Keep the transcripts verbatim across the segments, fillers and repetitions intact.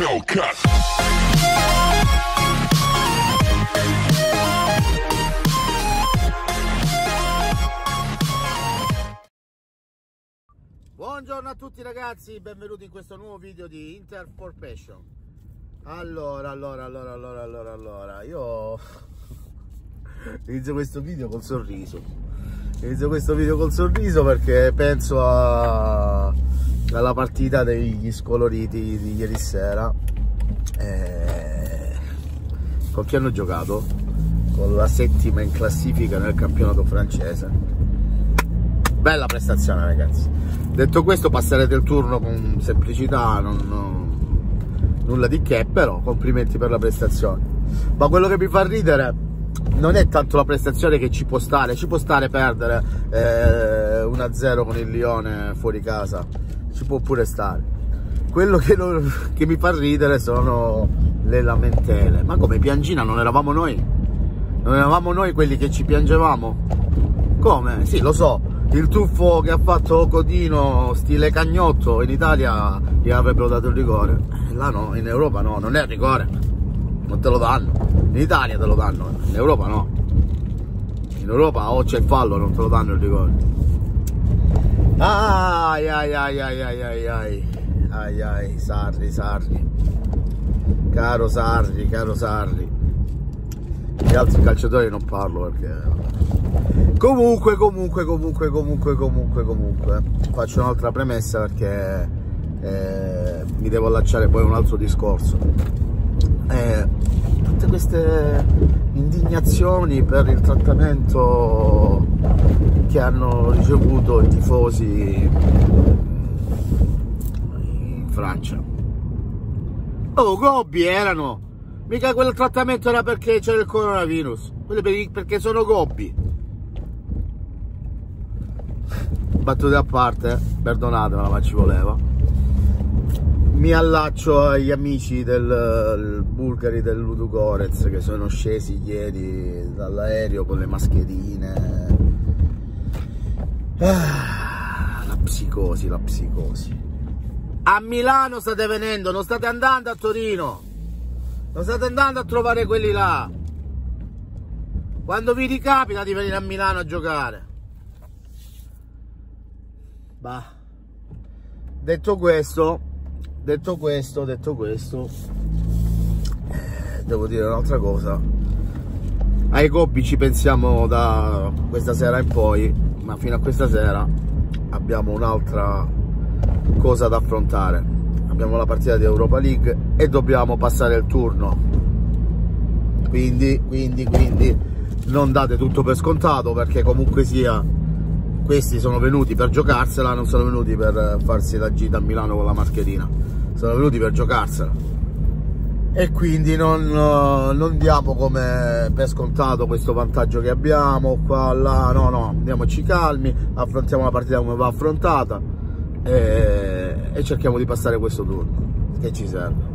Hellcat. Buongiorno a tutti ragazzi, benvenuti in questo nuovo video di Inter for Passion. Allora, allora, allora, allora, allora, allora, io inizio questo video col sorriso. Inizio questo video col sorriso perché penso a... alla partita degli scoloriti di ieri sera. E... con chi hanno giocato? Con la settima in classifica nel campionato francese. Bella prestazione ragazzi. Detto questo, passerete il turno con semplicità, non, non, nulla di che, però complimenti per la prestazione. Ma quello che mi fa ridere non è tanto la prestazione, che ci può stare, ci può stare perdere eh, uno a zero con il Lione fuori casa, ci può pure stare. Quello che, non, che mi fa ridere sono le lamentele. Ma come, Piangina non eravamo noi? Non eravamo noi quelli che ci piangevamo? Come? Sì, lo so. Il tuffo che ha fatto Codino stile Cagnotto in Italia gli avrebbero dato il rigore. Là no, in Europa no, non è il rigore, non te lo danno. In Italia te lo danno, in Europa no. In Europa o c'è il fallo, non te lo danno il rigore. Ai ai ai ai ai ai ai ai ai Sarri, Sarri, caro Sarri, caro Sarri. Gli altri calciatori non parlo perché... Comunque, comunque, comunque, comunque, comunque, comunque, faccio un'altra premessa perché eh, mi devo allacciare poi a un altro discorso. Eh, tutte queste indignazioni per il trattamento che hanno ricevuto i tifosi in Francia. Oh, gobbi erano! Mica quel trattamento era perché c'era il coronavirus, quelli perché sono gobbi. Battute a parte, perdonatela ma ci voleva. Mi allaccio agli amici del bulgari del Ludogorets che sono scesi ieri dall'aereo con le mascherine. Ah, la psicosi, la psicosi. A Milano state venendo, non state andando a Torino, non state andando a trovare quelli là. Quando vi ricapita di venire a Milano a giocare. Bah, detto questo, detto questo, detto questo, eh, devo dire un'altra cosa. Ai gobbi ci pensiamo da questa sera in poi, ma fino a questa sera abbiamo un'altra cosa da affrontare. Abbiamo la partita di Europa League e dobbiamo passare il turno. Quindi, quindi, quindi non date tutto per scontato, perché comunque sia... questi sono venuti per giocarsela, non sono venuti per farsi la gita a Milano con la mascherina, sono venuti per giocarsela. E quindi non, non diamo come per scontato questo vantaggio che abbiamo, qua, là, no, no, andiamoci calmi, affrontiamo la partita come va affrontata e, e cerchiamo di passare questo turno, che ci serve.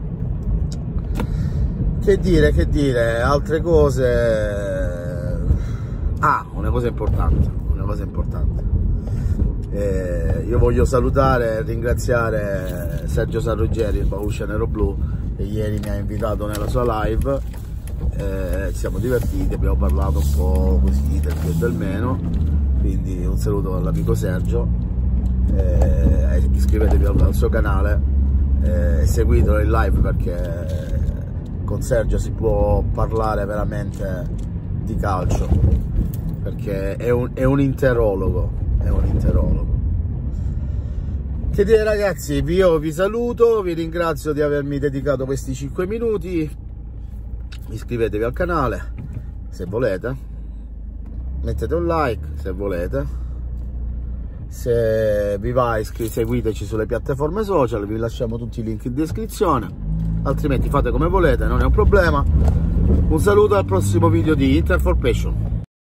Che dire, che dire, altre cose... Ah, una cosa importante. cosa importante, eh, io voglio salutare e ringraziare Sergio Sarruggeri, il Bauscia Nero Blu, che ieri mi ha invitato nella sua live. Eh, ci siamo divertiti, abbiamo parlato un po' così del più e del meno, quindi un saluto all'amico Sergio. Eh, iscrivetevi al, al suo canale e eh, seguitelo in live, perché con Sergio si può parlare veramente di calcio, perché è un, è un interologo, è un interologo. Che dire ragazzi, io vi saluto, vi ringrazio di avermi dedicato questi cinque minuti, iscrivetevi al canale se volete, mettete un like se volete, se vi va seguiteci sulle piattaforme social, vi lasciamo tutti i link in descrizione, altrimenti fate come volete, non è un problema. Un saluto al prossimo video di Inter for Passion.